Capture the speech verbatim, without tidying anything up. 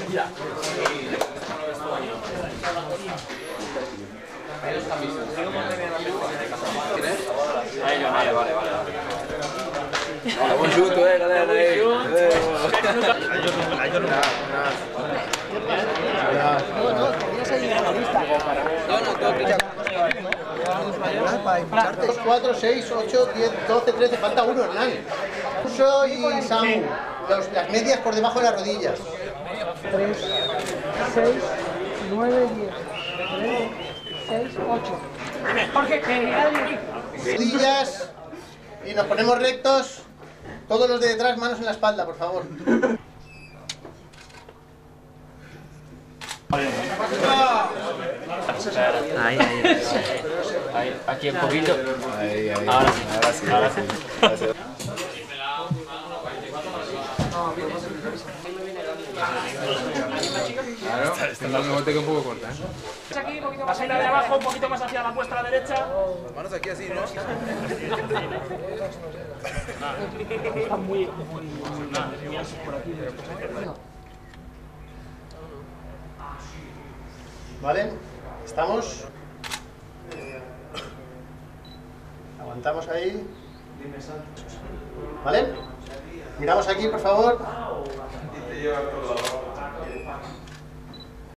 Mira. Ahí, vale, vale, vale. Buon giusto, eh, galera. No, no, quería seguir en la lista. No, no, tengo que dos, cuatro, seis, ocho, diez, doce, trece, falta uno, Hernán. Uso y Samu. Los, las medias por debajo de las rodillas. tres, seis, nueve, diez. tres, seis, ocho. Jorge, que Adri. Rodillas. Y nos ponemos rectos. Todos los de detrás, manos en la espalda, por favor. Ahí, ahí. Ahí, aquí un poquito. Ahí, ahí. Ahora sí, ahora sí. ahora sí. Gracias. Claro, esta es la mejor que un poco corta, ¿eh? Aquí, un poquito más allá de abajo, un poquito más hacia la vuestra derecha. Las manos aquí así, ¿no? Están muy, muy, muy anchos por aquí. ¿Vale? ¿Estamos? Aguantamos ahí. ¿Vale? Miramos aquí, por favor.